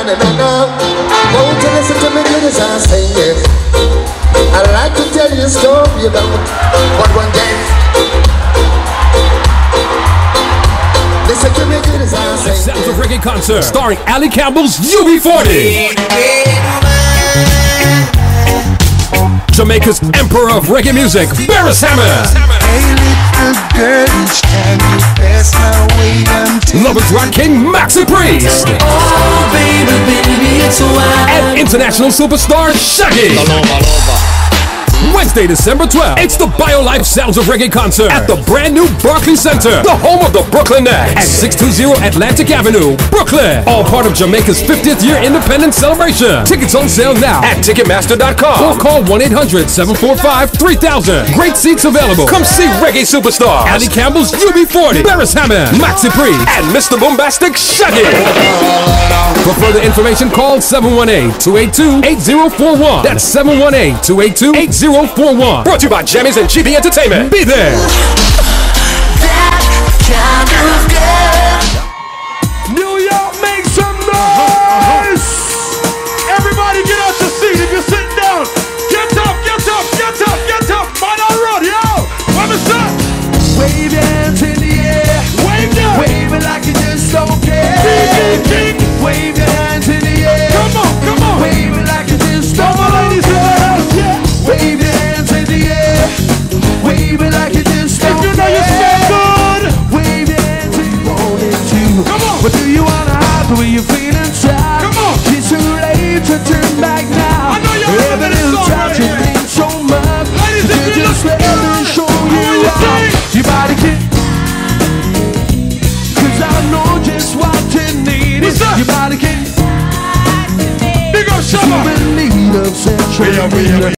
na-na-na-na. Won't you listen to me, ladies, I sing it. I'd like to tell you a story about what one day. Listen to me, ladies, I sing it. Sounds of Reggae concert starring Ali Campbell's UB40. Jamaica's emperor of reggae music, Beres Hammond. Lovers Rock King, Maxi Priest. Oh, baby, baby, it's wild. And international superstar, Shaggy. Wednesday, December 12th, it's the BioLife Sounds of Reggae concert at the brand new Barclays Center, the home of the Brooklyn Nets, at 620 Atlantic Avenue, Brooklyn. All part of Jamaica's 50th year independence celebration. Tickets on sale now at Ticketmaster.com or call 1-800-745-3000. Great seats available. Come see reggae superstars Ali Campbell's UB40, Beres Hammond, Maxi Priest, and Mr. Boombastic Shaggy. For further information, call 718-282-8041. That's 718-282-8041. Brought to you by Jammies and GB Entertainment. Be there. New York, make some noise! Everybody get out your seat. If you're sitting down, get up, get up, get up, get up. Man on road, yo! What is that? Wave your hands in the air. Wave them. Wave it like you just don't care. Ding, ding, ding. Wave your hands in the air. Come on, come on. Wave it like you just don't care. Ladies in the house, yeah. Wave your hands in the air. Wave it like you just don't care. If you know you smell good, wave your hands if you want it to. Come on. But do you wanna hide the way you feel inside? Come on. It's too late to turn back now. I know you're every little time you think so much. Ladies, if you just let me show you out. Your body can. Cause I know just what you need. Your body can. Big up, Shabba. You're in need of central.